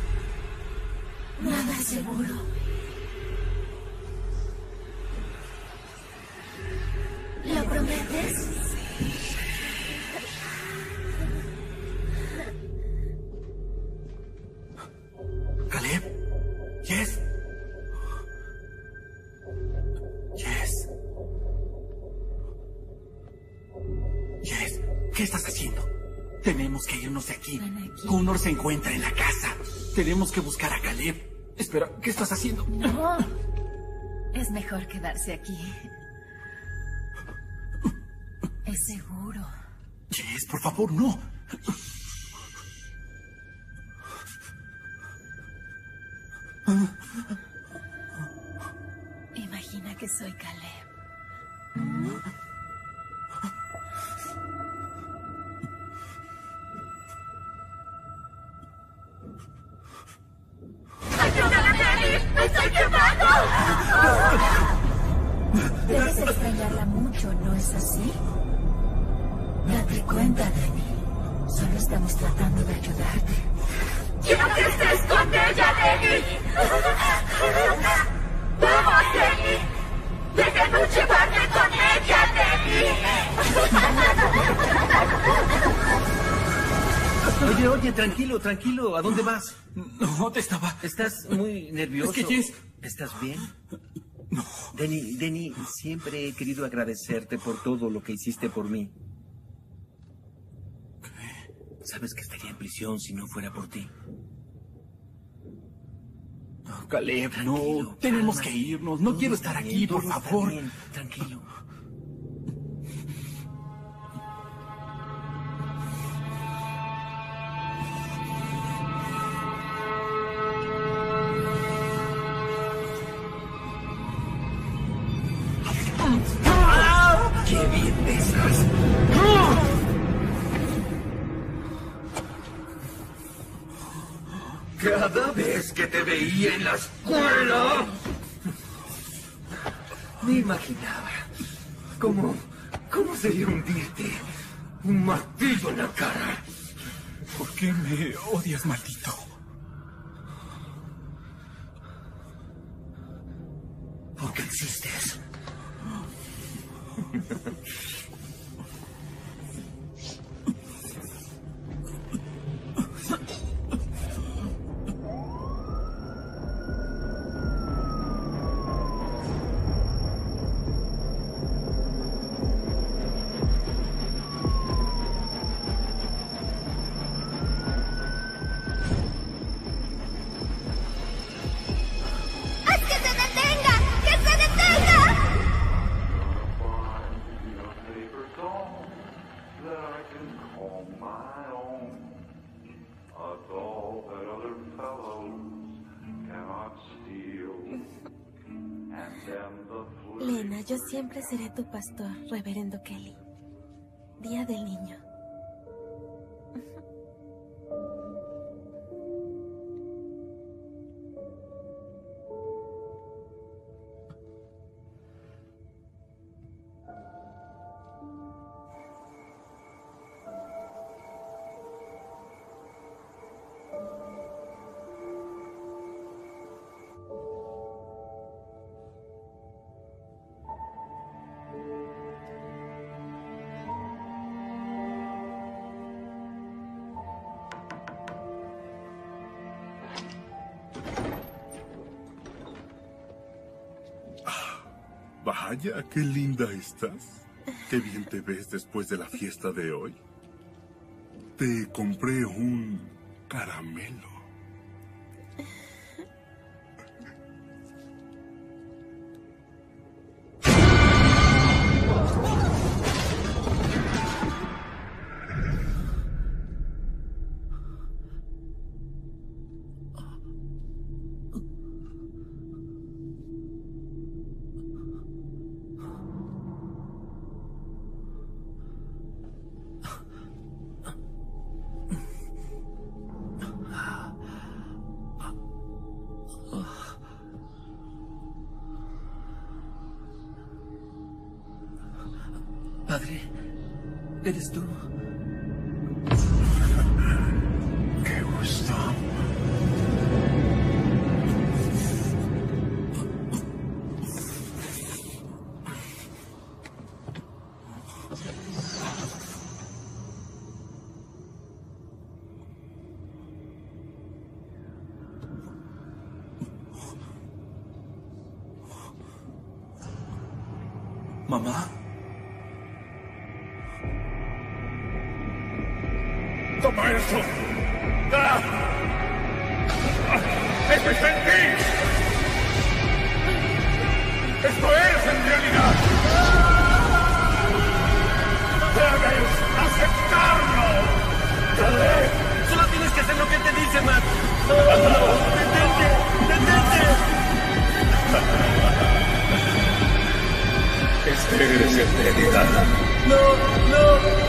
Nada es seguro. ¿Lo prometes? Caleb. Yes. Yes. Yes. ¿Qué estás haciendo? Tenemos que irnos de aquí. Connor se encuentra en la casa. Tenemos que buscar a Caleb. Espera, ¿qué estás haciendo? No. Es mejor quedarse aquí. Es seguro. Jess, por favor, no. Imagina que soy Caleb. ¡Me estoy quemando! Debes extrañarla mucho, ¿no es así? Date cuenta, Denny. Solo estamos tratando de ayudarte. ¡Quiero que estés con ella, Denny! ¡Vamos, Denny! ¡Déjanos llevarme con ella, Denny! Oye, tranquilo. ¿A dónde vas? No, te estaba... Estás muy nervioso. Es que Jess... ¿Estás bien? No. Denny, siempre he querido agradecerte por todo lo que hiciste por mí. ¿Qué? Sabes que estaría en prisión si no fuera por ti. No, Caleb, no. Tenemos que irnos. No quiero estar aquí, por favor. Tranquilo. ¡Qué bien besas! Cada vez que te veía en la escuela, me imaginaba cómo sería hundirte un martillo en la cara. ¿Por qué me odias, maldito? Porque existes. Lena, yo siempre seré tu pastor, reverendo Kelly. Día del Niño. Vaya, qué linda estás. Qué bien te ves después de la fiesta de hoy. Te compré un caramelo. Padre, ¿eres tú? Qué gusto. ¿Mamá? ¡Toma eso! ¡Ah! ¡Esto está en ti! ¡Esto es en realidad! ¡Debes aceptarlo! Solo tienes que hacer lo que te dice, Matt. ¡Detente! ¡Detente! Este es en realidad. ¡No!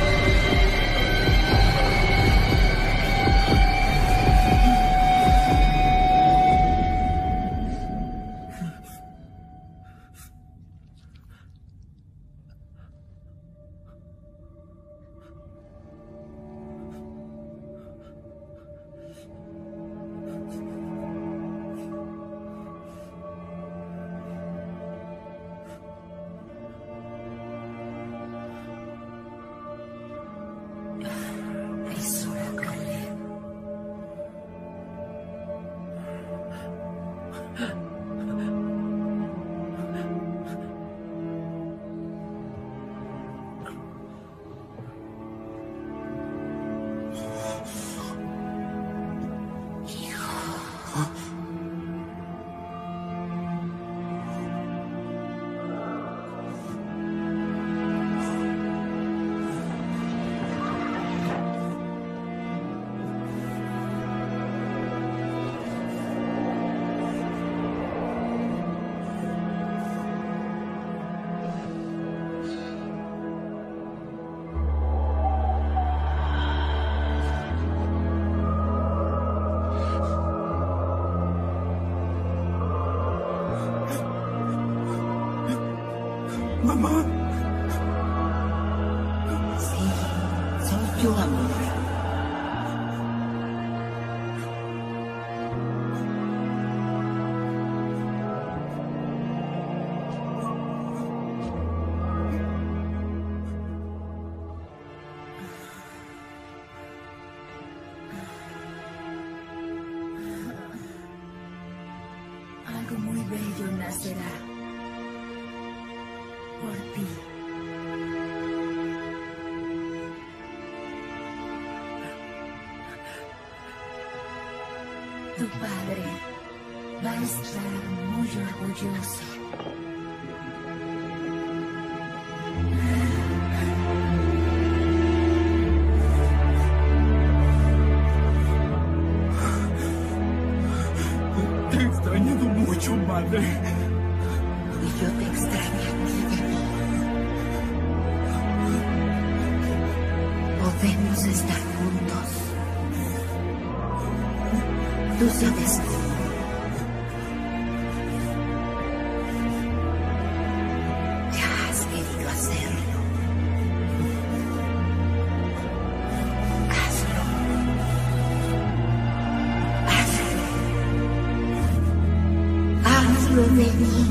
Mamá. Sí, soy yo, amor. Algo muy bello nacerá por ti. Tu padre va a estar muy orgulloso. Te he extrañado mucho, madre. Y yo te extraño a ti. Podemos estar juntos. Tú sabes cómo. Ya has querido hacerlo. Hazlo. Hazlo. Hazlo de mí.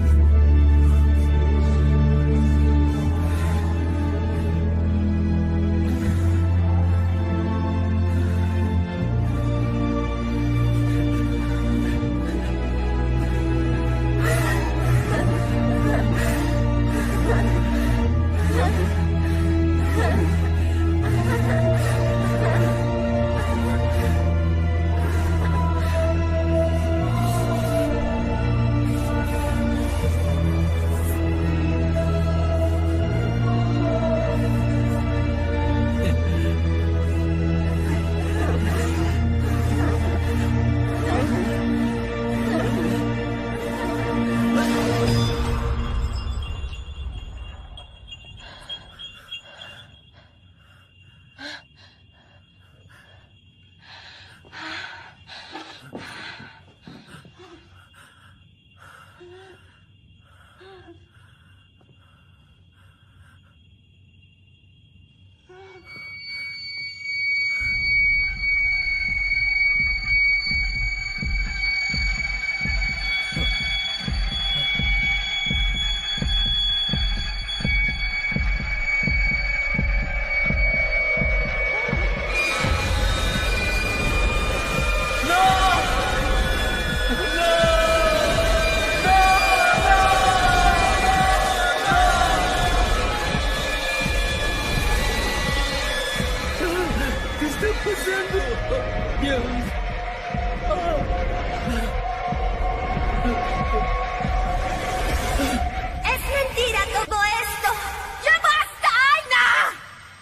¡Es mentira todo esto! ¡Ya basta, Aina!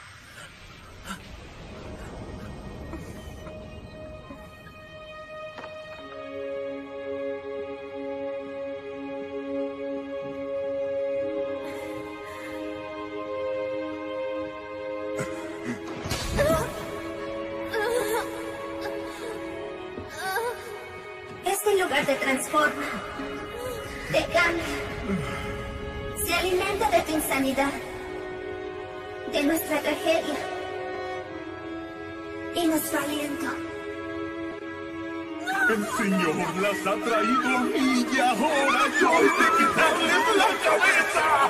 Este lugar te transforma, te cambia, se alimenta de tu insanidad, de nuestra tragedia y nuestro aliento. El Señor las ha traído a mí y ahora yo he de quitarles la cabeza.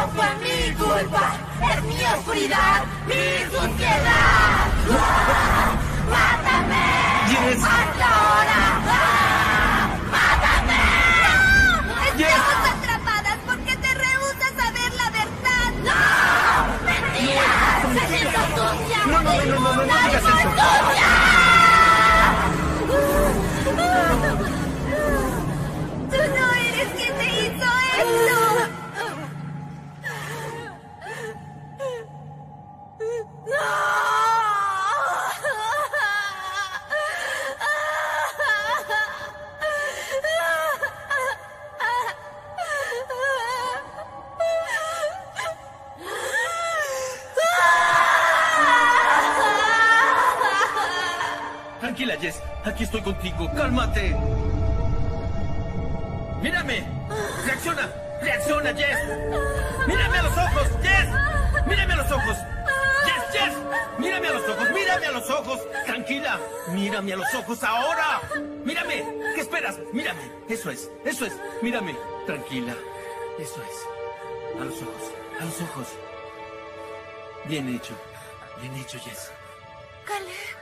No fue mi culpa, es mi oscuridad, mi suciedad. ¡Mátame! Jess. ¡Hasta ahora! ¡Mátame! ¡No! ¡Estamos atrapadas porque te rehusas a ver la verdad! ¡No! ¡Mentiras! ¡Me siento sucia! No digas eso. ¡Tú no eres quien te hizo esto! Tranquila, Jess. Aquí estoy contigo. ¡Cálmate! ¡Mírame! ¡Reacciona! ¡Reacciona, Jess! ¡Mírame a los ojos, Jess! ¡Mírame a los ojos! ¡Jess! ¡Mírame a los ojos! ¡Mírame a los ojos! ¡Tranquila! ¡Mírame a los ojos ahora! ¡Mírame! ¿Qué esperas? ¡Mírame! Eso es. Mírame. Tranquila. Eso es. A los ojos. A los ojos. Bien hecho. Bien hecho, Jess. Caleb.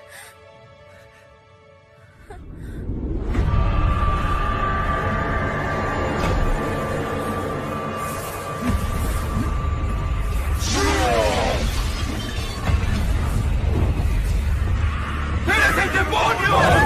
¡Eres el demonio!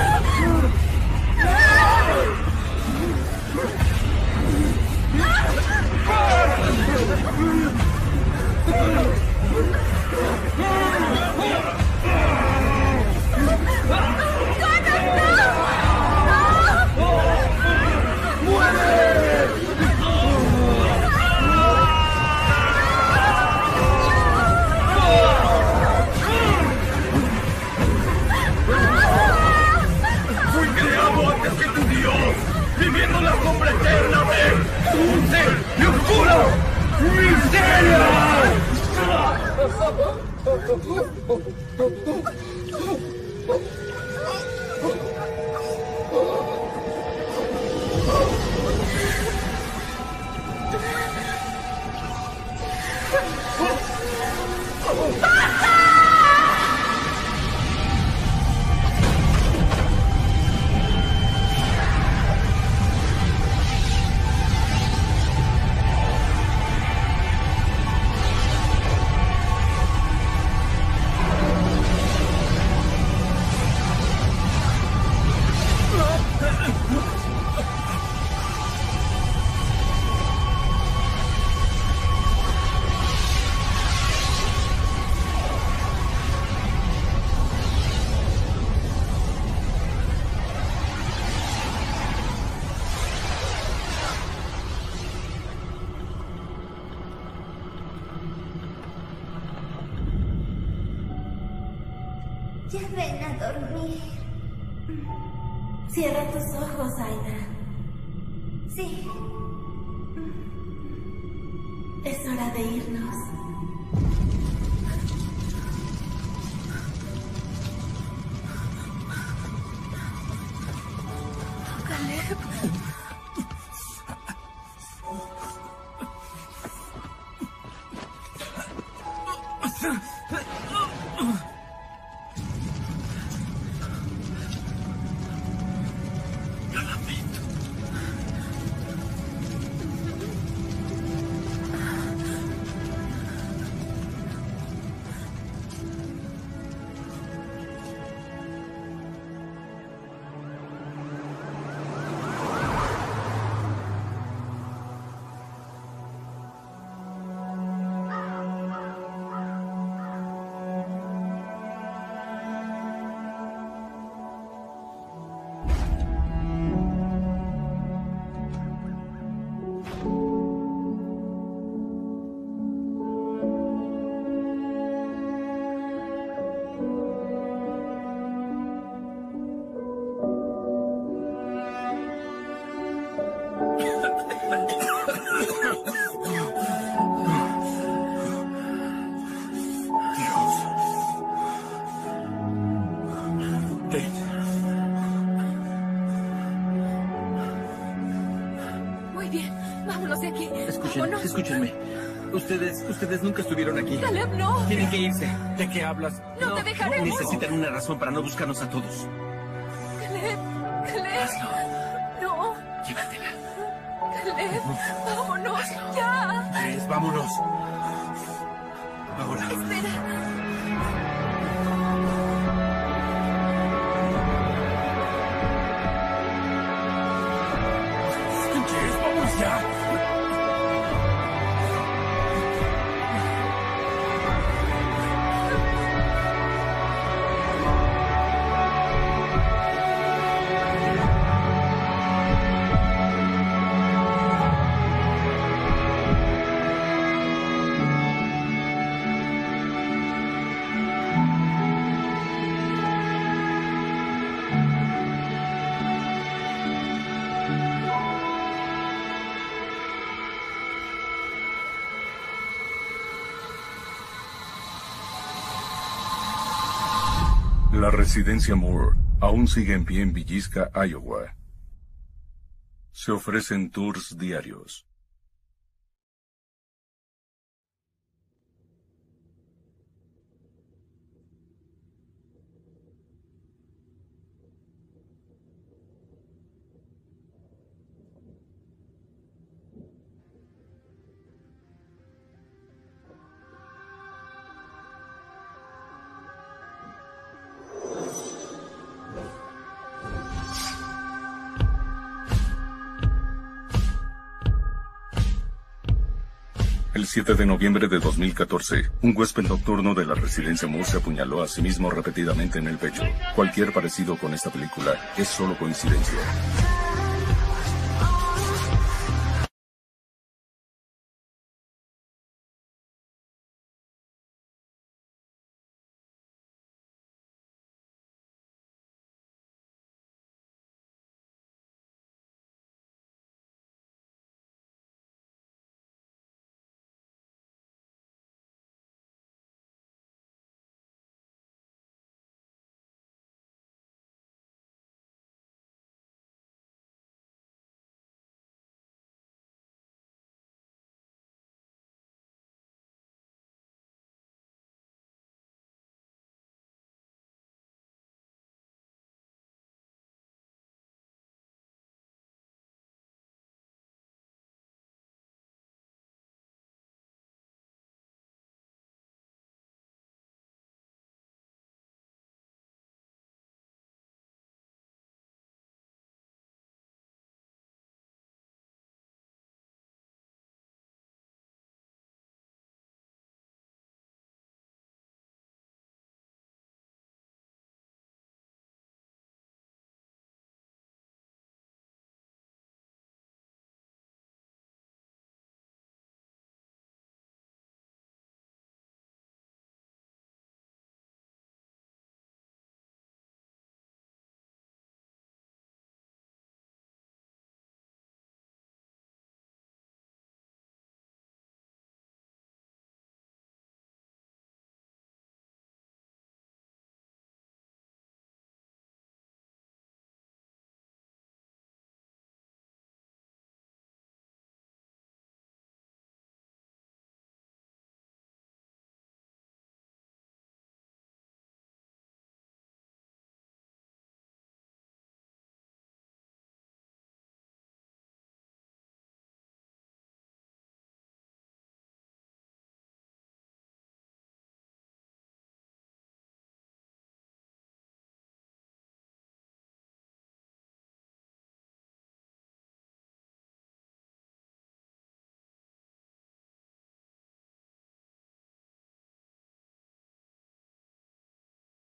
¡Fui creado antes que tu Dios! ¡Viviendo la sombra eterna de un ser de oscura miseria! Ya ven a dormir. Cierra tus ojos, Aina. Sí. Es hora de irnos. Caleb. Muy bien, vámonos de aquí. Escuchen, Vámonos. escúchenme. Ustedes nunca estuvieron aquí. Caleb, no. Tienen que irse. ¿De qué hablas? No te dejaremos. Necesitan una razón para no buscarnos a todos. Caleb. Hazlo. No. Llévatela. Caleb, vámonos. Ya. Jess, vámonos. Ahora. Espera. Jess, vamos ya. La residencia Moore aún sigue en pie en Villisca, Iowa. Se ofrecen tours diarios. El 7 de noviembre de 2014, un huésped nocturno de la residencia Moore se apuñaló a sí mismo repetidamente en el pecho. Cualquier parecido con esta película es solo coincidencia.